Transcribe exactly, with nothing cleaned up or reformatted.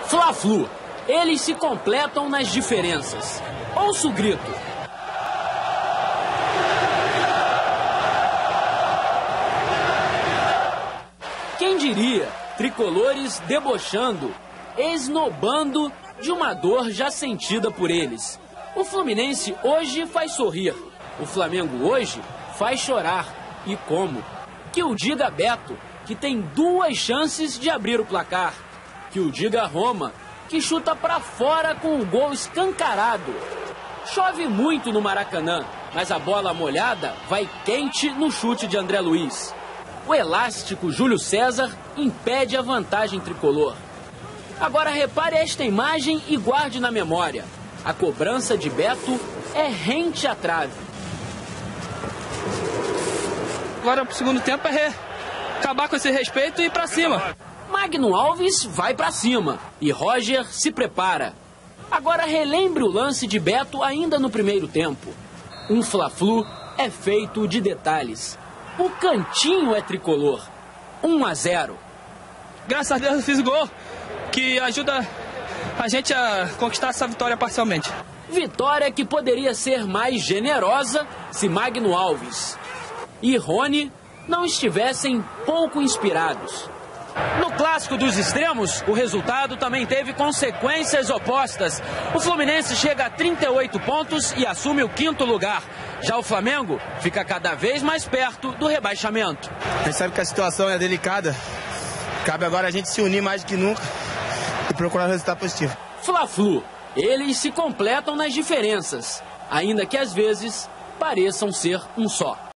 Fla-Flu. Eles se completam nas diferenças. Ouça o grito. Quem diria, tricolores debochando, esnobando de uma dor já sentida por eles. O Fluminense hoje faz sorrir, o Flamengo hoje faz chorar. E como? Que o diga Beto, que tem duas chances de abrir o placar. Que o diga Roma, que chuta pra fora com o gol escancarado. Chove muito no Maracanã, mas a bola molhada vai quente no chute de André Luiz. O elástico Júlio César impede a vantagem tricolor. Agora repare esta imagem e guarde na memória. A cobrança de Beto é rente à trave. Agora pro segundo tempo é re... acabar com esse respeito e ir pra cima. Magno Alves vai pra cima e Roger se prepara. Agora relembre o lance de Beto ainda no primeiro tempo. Um Fla-Flu é feito de detalhes. O cantinho é tricolor. um a zero. Graças a Deus eu fiz o gol, que ajuda a gente a conquistar essa vitória parcialmente. Vitória que poderia ser mais generosa se Magno Alves e Rony não estivessem pouco inspirados. No clássico dos extremos, o resultado também teve consequências opostas. O Fluminense chega a trinta e oito pontos e assume o quinto lugar. Já o Flamengo fica cada vez mais perto do rebaixamento. A gente sabe que a situação é delicada. Cabe agora a gente se unir mais do que nunca e procurar um resultado positivo. Fla-Flu. Eles se completam nas diferenças, ainda que às vezes pareçam ser um só.